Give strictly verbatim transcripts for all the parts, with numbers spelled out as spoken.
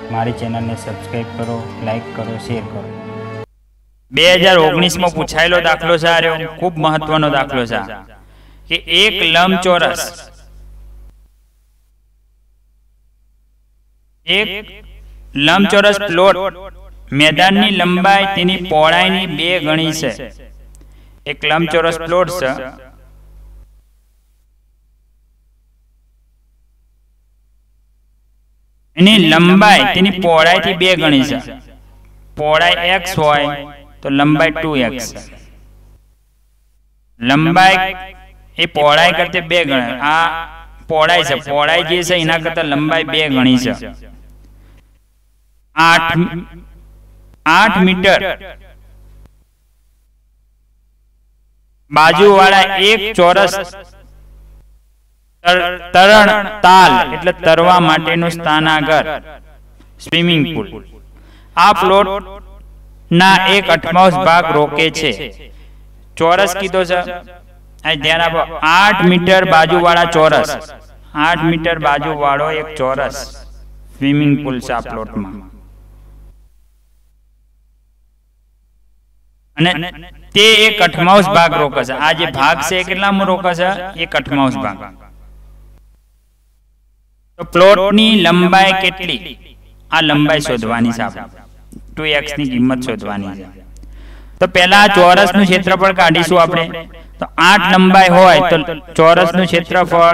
મારી ચેનલને સબસ્ક્રાઈબ કરો, લાઈક કરો, શેર કરો। બે હજાર ઓગણીસ માં પૂછાયેલો દાખલો છે, આ રહ્યો ખૂબ મહત્વનો દાખલો છે કે એક લંબચોરસ એક લંબચોરસ પ્લોટ मैदाननी लंबाई तेनी पહોળાઈની બે ગણી છે। एक लंबचोरस प्लॉट છે એની લંબાઈ તેની પહોળાઈથી બે ગણી છે। પહોળાઈ x હોય તો લંબાઈ टू एक्स લંબાઈ એ પહોળાઈ કરતા બે ગણી। આ પહોળાઈ છે, પહોળાઈ જે છે એના કરતા લંબાઈ બે ગણી છે। आठ आठ मीटर बाजू वाला एक चौरस तर, तरण ताल एटले तरवा माटेनो स्थानागर स्विमिंग पूल आ प्लॉट ना एक अठमांश भाग रोके छे। चौरस कीधो छे, आ ध्यान आपो। आठ मीटर बाजू वाला चौरस, आठ मीटर बाजू वाळो एक चौरस स्विमिंग पूल छे आ प्लॉट में। અને તે એક અઠમાંશ ભાગ રોકે છે। આ જે ભાગ છે એ કેટલામાં રોકે છે? એક અઠમાંશ ભાગ। તો પ્લોટની લંબાઈ કેટલી? આ લંબાઈ શોધવાની છે આપણે। टू एक्स ની કિંમત શોધવાની છે। તો પહેલા ચોરસનું ક્ષેત્રફળ કાઢીશું આપણે। તો આઠ લંબાઈ હોય તો ચોરસનું ક્ષેત્રફળ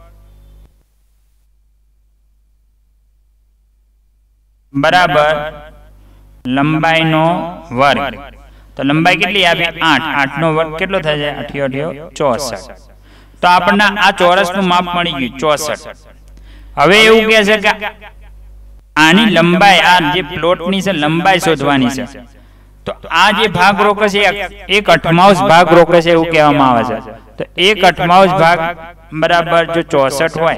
બરાબર લંબાઈનો વર્ગ। तो लंबाई કેટલી આવી? आठ। आठ નો વર્ગ કેટલો થાય છે? अठ्यो अठ्यो चौसठ। तो આપણને આ ચોરસનું માપ મળી ગયું चौसठ। હવે એવું કહે છે કે આની લંબાઈ, આ જે પ્લોટની છે લંબાઈ શોધવાની છે। તો આ જે ભાગ રોકે છે એક અઠમાંશ ભાગ રોકે છે એવું કહેવામાં આવે છે। તો એક અઠમાંશ ભાગ બરાબર જો चौसठ હોય,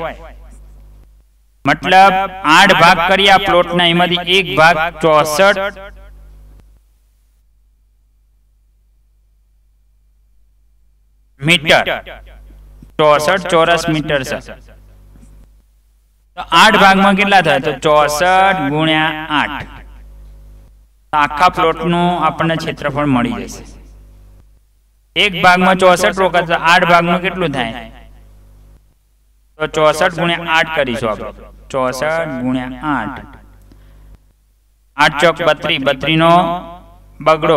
मतलब आठ भाग કરી આ પ્લોટના, એમાંથી એક ભાગ चौसठ मीटर, चौसठ चौरस मीटर से। तो आठ भाग में कितना था? तो चौसठ गुण्या आठ। आखा प्लॉट नु आपने क्षेत्रफल मળી જશે। एक भाग में चौसठ रोका तो आठ भाग में કેટલું થાય? तो चौसठ गुण्या आठ करीશું આપણે। चौसठ गुण्या आठ, आठ चौक बत्रीस, बत्रीस नो बगड़ो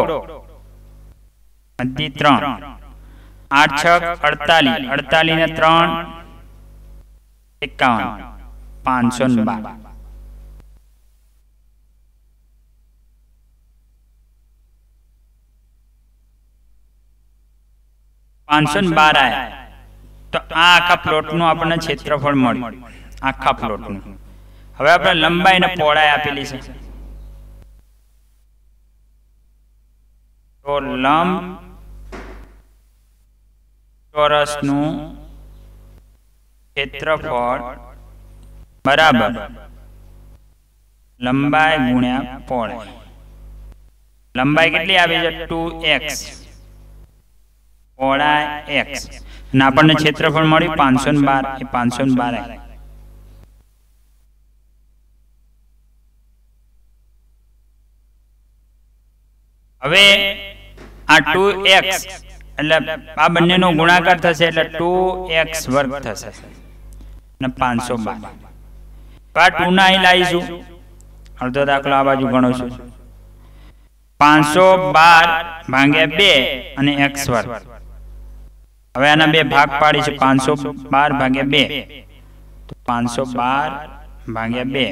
मध्य त्रण, आठ छक अड़तालीस, अड़तालीस ने त्रण एकावन, पांच सौ बार। पांच सौ बार आया तो आ आखा प्लॉट नु आपने क्षेत्रफल मळ्युं। आखा प्लॉट नु हवे आपणे लंबाई ने पહોળાઈ આપેલી છે। तो लंब ચોરસનું ક્ષેત્રફળ બરાબર લંબાઈ ગુણ્યા પહોળાઈ। લંબાઈ કેટલી આવી છે? टू एक्स, પહોળાઈ x, અને આપણને ક્ષેત્રફળ મળ્યું पाँच सौ बारह। એ पाँच सौ बारह આવી। હવે આ टू एक्स એટલે આ બંનેનો ગુણાકાર થશે એટલે टू एक्स વર્ગ થશે અને पाँच सौ बारह। તો આ टू ના અહીં લાવીશું, અડધો દાખલો આ બાજુ ગણોશું। पाँच सौ बारह ભાગ્યા બે અને x વર્ગ। હવે આના બે ભાગ પાડીશું। पाँच सौ बारह ભાગ્યા બે તો पाँच सौ बारह ભાગ્યા બે,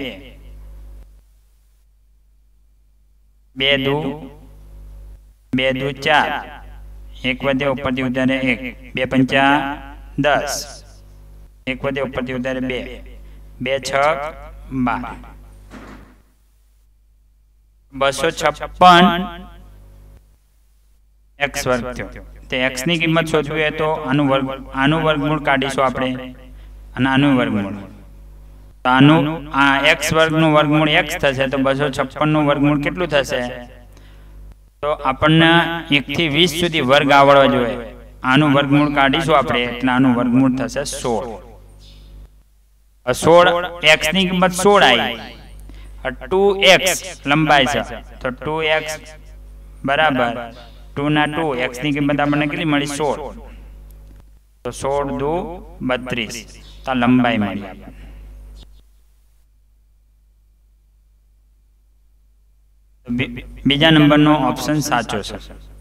બે દુ બે દુ ચાર, एक વધે ઉપરથી ઉતારે एक, બે પંચા दस, एक વધે ઉપરથી ઉતારે બે, બે છક बारह, बसो छप्पन एक्स वर्ग थयो। ते एक्स ની કિંમત શોધવી હોય તો આનું વર્ગ આનું વર્ગમૂળ કાઢીશું આપણે અને આનું વર્ગમૂળ। તો આનું આ x વર્ગનું વર્ગમૂળ x થશે તો બસો છપ્પન નું વર્ગમૂળ કેટલું થશે? तो આપણને एक થી વીસ સુધી વર્ગ આવડવા જોઈએ। આનું વર્ગમૂળ કાઢીશું આપણે એટલે આનું વર્ગમૂળ થશે सोलह। सोलह x ની કિંમત सोलह આવી। टू एक्स लंबाई है तो टू एक्स बराबर टू ना टू एक्स की किंमत आपने के मळी सोल तो सोल दू बत्रीस तो लंबाई मळी बीजा नंबर नो ऑप्शन साचो छे।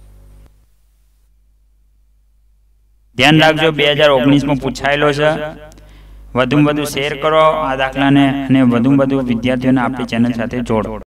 ध्यान राखजो બે હજાર ઓગણીસ में पूछायेलो छे। વધુ વધુ શેર કરો આ દાખલાને અને વધુ વધુ વિદ્યાર્થીઓને આપણી ચેનલ સાથે જોડો।